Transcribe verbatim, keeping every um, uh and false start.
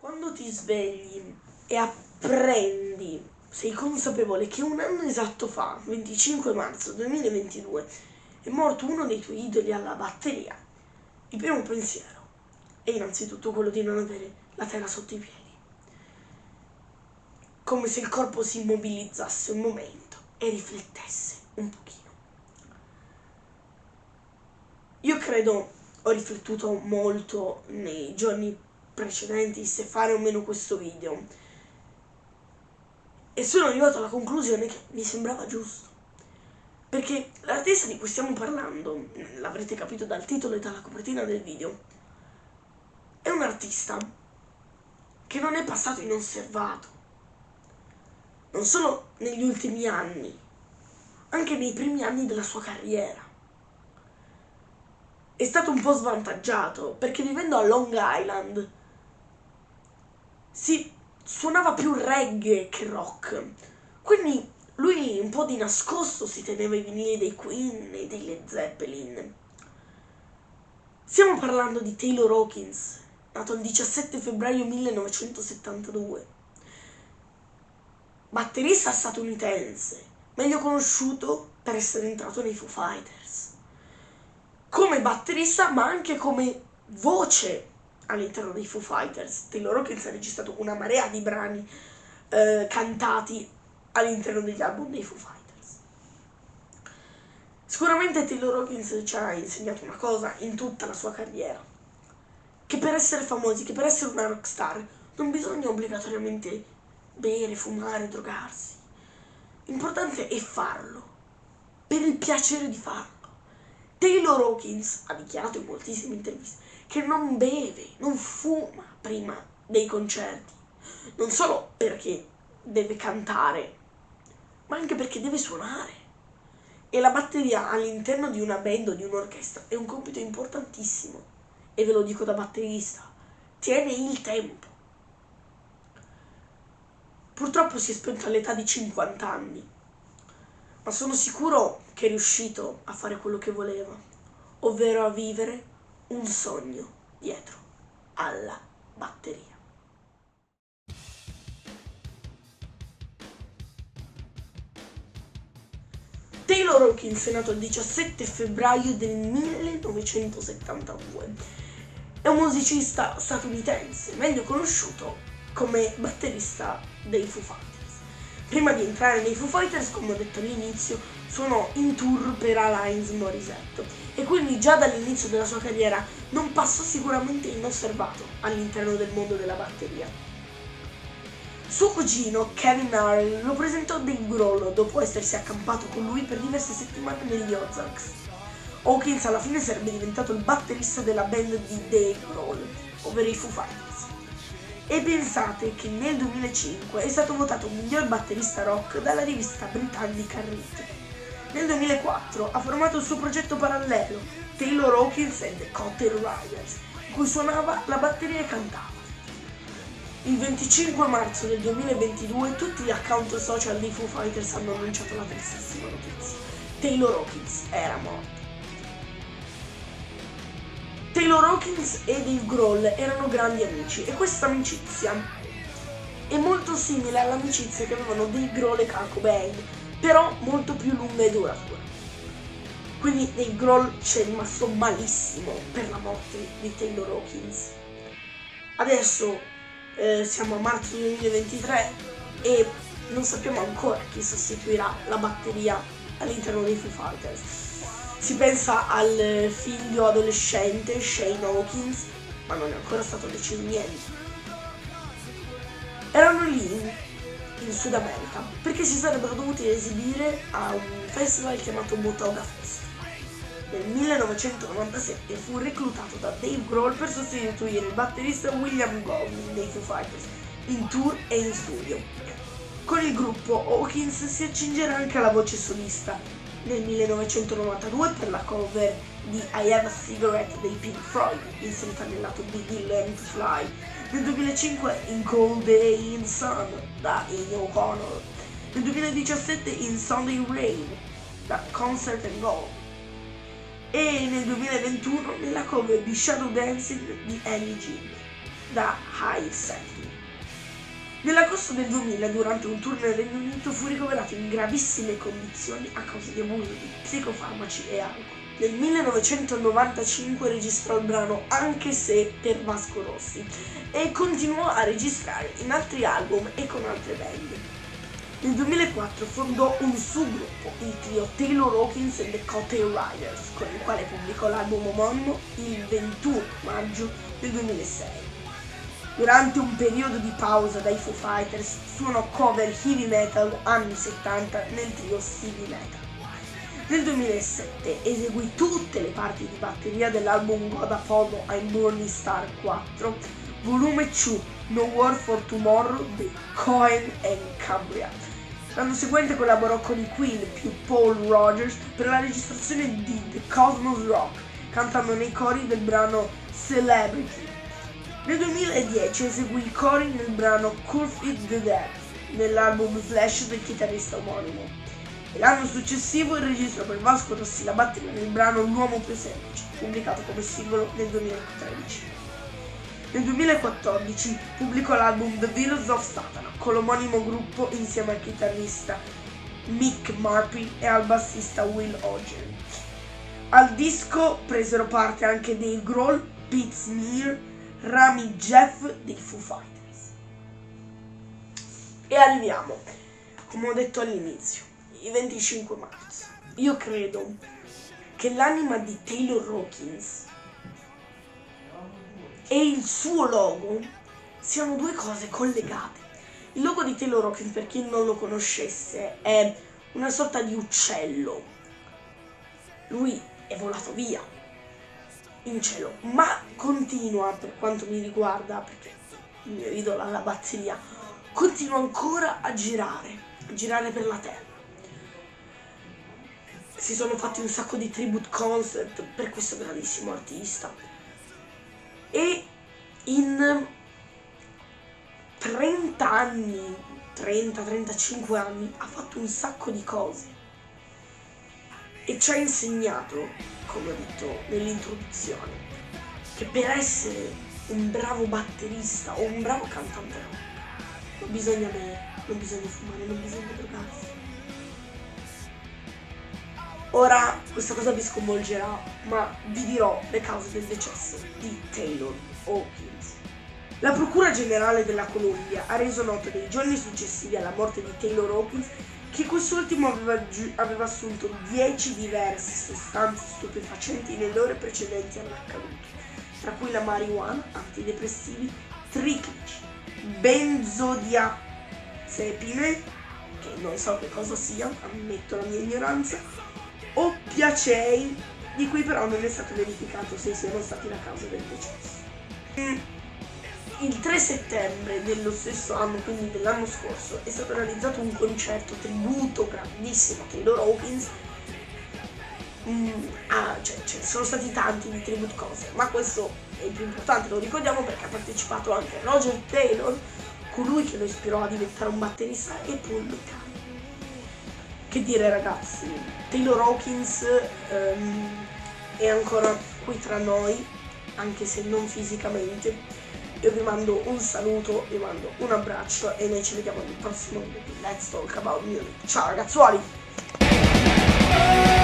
Quando ti svegli e apprendi, sei consapevole che un anno esatto fa, venticinque marzo duemilaventidue, è morto uno dei tuoi idoli alla batteria, il primo pensiero è innanzitutto quello di non avere la terra sotto i piedi. Come se il corpo si immobilizzasse un momento e riflettesse un pochino. Io credo, ho riflettuto molto nei giorni precedenti se fare o meno questo video e sono arrivato alla conclusione che mi sembrava giusto, perché l'artista di cui stiamo parlando, l'avrete capito dal titolo e dalla copertina del video, è un artista che non è passato inosservato, non solo negli ultimi anni, anche nei primi anni della sua carriera. È stato un po' svantaggiato perché vivendo a Long Island si suonava più reggae che rock, quindi lui un po' di nascosto si teneva i vinili dei Queen e dei Led Zeppelin. Stiamo parlando di Taylor Hawkins, nato il diciassette febbraio millenovecentosettantadue, batterista statunitense, meglio conosciuto per essere entrato nei Foo Fighters come batterista ma anche come voce all'interno dei Foo Fighters. Taylor Hawkins ha registrato una marea di brani eh, cantati all'interno degli album dei Foo Fighters. Sicuramente Taylor Hawkins ci ha insegnato una cosa in tutta la sua carriera, che per essere famosi, che per essere una rockstar non bisogna obbligatoriamente bere, fumare, drogarsi. L'importante è farlo, per il piacere di farlo. Taylor Hawkins ha dichiarato in moltissime interviste che non beve, non fuma prima dei concerti, non solo perché deve cantare, ma anche perché deve suonare. E la batteria all'interno di una band o di un'orchestra è un compito importantissimo, e ve lo dico da batterista, tiene il tempo. Purtroppo si è spento all'età di cinquanta anni, ma sono sicuro che è riuscito a fare quello che voleva, ovvero a vivere un sogno dietro alla batteria. Taylor Hawkins è nato il diciassette febbraio del millenovecentosettantadue. È un musicista statunitense, meglio conosciuto come batterista dei Foo Fighters. Prima di entrare nei Foo Fighters, come ho detto all'inizio, suonò in tour per Alanis Morissette e quindi già dall'inizio della sua carriera non passò sicuramente inosservato all'interno del mondo della batteria. Suo cugino Kevin Harrell lo presentò a Dave Grohl dopo essersi accampato con lui per diverse settimane negli Ozarks. Hawkins alla fine sarebbe diventato il batterista della band di Dave Grohl, ovvero i Foo Fighters. E pensate che nel duemilacinque è stato votato miglior batterista rock dalla rivista britannica Rit. Nel duemilaquattro ha formato il suo progetto parallelo, Taylor Hawkins and the Cotton Riders, in cui suonava la batteria e cantava. Il venticinque marzo del duemilaventidue tutti gli account social dei Foo Fighters hanno annunciato la tristissima notizia. Taylor Hawkins era morto. Taylor Hawkins e Dave Grohl erano grandi amici e questa amicizia è molto simile all'amicizia che avevano Dave Grohl e Kurt Cobain, però molto più lunga e duratura. Quindi Dave Grohl ci è rimasto malissimo per la morte di Taylor Hawkins. Adesso eh, siamo a marzo duemilaventitré e non sappiamo ancora chi sostituirà la batteria all'interno dei Foo Fighters. Si pensa al figlio adolescente Shane Hawkins, ma non è ancora stato deciso niente. Erano lì in Sud America perché si sarebbero dovuti esibire a un festival chiamato Motoga Fest. Nel millenovecentonovantasette fu reclutato da Dave Grohl per sostituire il batterista William Golding dei Foo Fighters in tour e in studio. Con il gruppo Hawkins si accingerà anche alla voce solista nel millenovecentonovantadue per la cover di I Have a Cigarette dei Pink Floyd, inserita nel lato B di Learn to Fly, nel duemilacinque in Cold Day in Sun da Ennio O'Connor, nel duemiladiciassette in Sunday Rain da Concert and Go e nel duemilaventuno nella cover di Shadow Dancing di Ellie Goulding da High Setting. Nell'agosto del duemila, durante un tour nel Regno Unito, fu ricoverato in gravissime condizioni a causa di abuso di psicofarmaci e alcol. Nel millenovecentonovantacinque registrò il brano Anche se per Vasco Rossi e continuò a registrare in altri album e con altre band. Nel duemilaquattro fondò un subgruppo, il trio Taylor Hawkins and the Cocktail Riders, con il quale pubblicò l'album omonimo il ventuno maggio del duemilasei. Durante un periodo di pausa dai Foo Fighters suonò cover heavy metal anni settanta nel trio Stevie Metal. Nel duemilasette eseguì tutte le parti di batteria dell'album God Apollo I'm Burning Star quattro, volume due, No War for Tomorrow dei Cohen and Cambria. L'anno seguente collaborò con i Queen più Paul Rogers per la registrazione di The Cosmos Rock, cantando nei cori del brano Celebrity. Nel duemiladieci eseguì i cori nel brano Curve It the Dead nell'album Flash del chitarrista omonimo. E l'anno successivo registrò per Vasco Rossi la batteria nel brano L'uomo più semplice, pubblicato come singolo nel duemilatredici. Nel duemilaquattordici pubblicò l'album The Villains of Satan con l'omonimo gruppo insieme al chitarrista Mick Marpy e al bassista Will Ogden. Al disco presero parte anche Dave Grohl, Pete Smear, Rami Jeff dei Foo Fighters. E arriviamo, come ho detto all'inizio, il venticinque marzo. Io credo che l'anima di Taylor Hawkins e il suo logo siano due cose collegate. Il logo di Taylor Hawkins, per chi non lo conoscesse, è una sorta di uccello. Lui è volato via in cielo, ma continua, per quanto mi riguarda, perché il mio idolo alla batteria, continua ancora a girare, a girare per la terra. Si sono fatti un sacco di tribute concert per questo grandissimo artista e in trenta anni, trenta trentacinque anni, ha fatto un sacco di cose e ci ha insegnato, come ho detto nell'introduzione, che per essere un bravo batterista o un bravo cantante rock non bisogna bere, non bisogna fumare, non bisogna drogarsi. Ora questa cosa vi sconvolgerà, ma vi dirò le cause del decesso di Taylor Hawkins. La Procura Generale della Columbia ha reso noto nei giorni successivi alla morte di Taylor Hawkins che quest'ultimo aveva, aveva assunto dieci diverse sostanze stupefacenti nelle ore precedenti all'accaduto, tra cui la marijuana, antidepressivi, triclici, benzodiazepine, che non so che cosa sia, ammetto la mia ignoranza, oppiacei, di cui però non è stato verificato se siano stati la causa del decesso. Il tre settembre dello stesso anno, quindi dell'anno scorso, è stato realizzato un concerto tributo grandissimo a Taylor Hawkins. Mm, ah, cioè, cioè, sono stati tanti di tribute concert, ma questo è il più importante, lo ricordiamo perché ha partecipato anche Roger Taylor, colui che lo ispirò a diventare un batterista, e Paul McCartney. Che dire, ragazzi, Taylor Hawkins um, è ancora qui tra noi, anche se non fisicamente. Io vi mando un saluto, vi mando un abbraccio e noi ci vediamo nel prossimo video di Let's Talk About Music. Ciao ragazzuoli!